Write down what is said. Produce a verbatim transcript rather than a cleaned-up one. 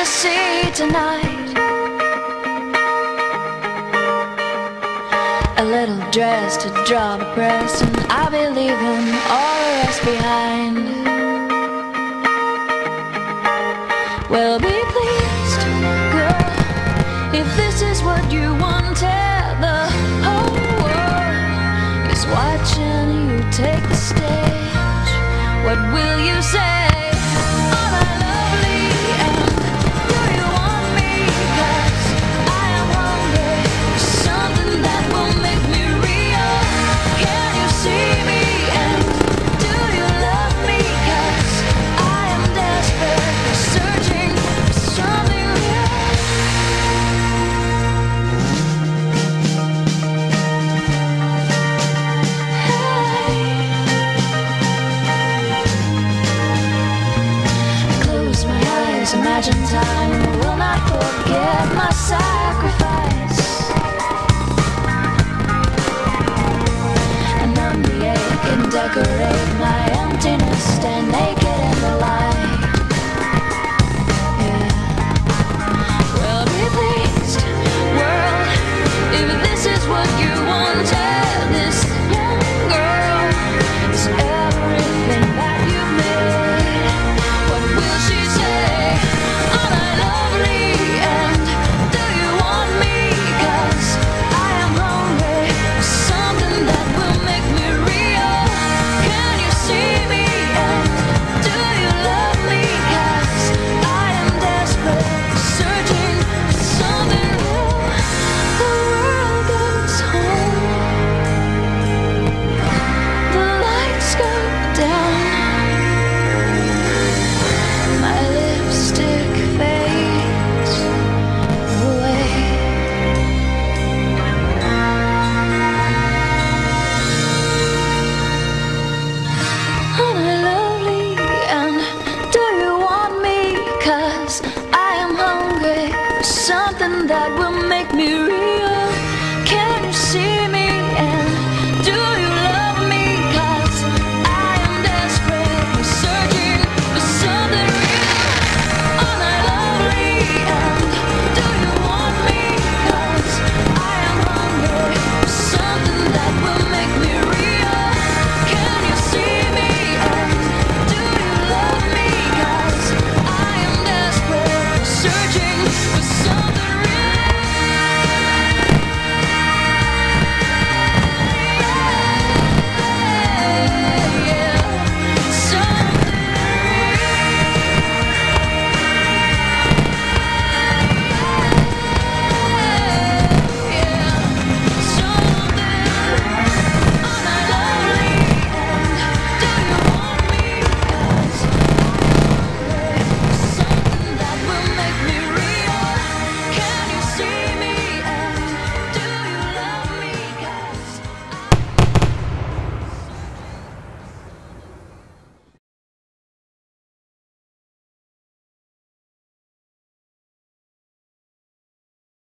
to see tonight. A little dress to draw the press, and I'll be leaving all the rest behind. Well, be pleased, girl, if this is what you wanted. The whole world is watching you take the stage. What will you say? Imagine time will not forget my sacrifice, and numb the ache and decorate my emptiness, stand naked in the light. Yeah. Well, be pleased, world, if this is what you wanted. This young girl is everything that you've made. What will she say? Something that will make me real. Can you see me, and do you love me? 'Cause I am desperate, for searching for something real. Aren't I lovely, and do you want me? 'Cause I am hungry for something that will make me real. Can you see me, and do you love me? 'Cause I am desperate, for searching for something